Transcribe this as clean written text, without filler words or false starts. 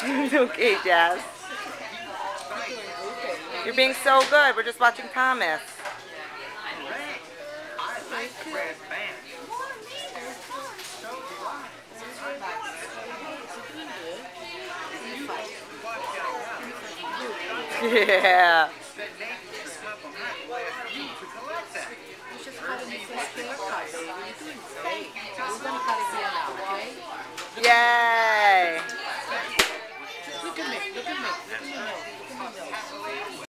Okay, Jazz. You're being so good. We're just watching Thomas. Yeah. You just cut him his first haircut, baby. You're doing great. We're gonna cut it here now, okay? Yay. Look at me, look at me, look at me.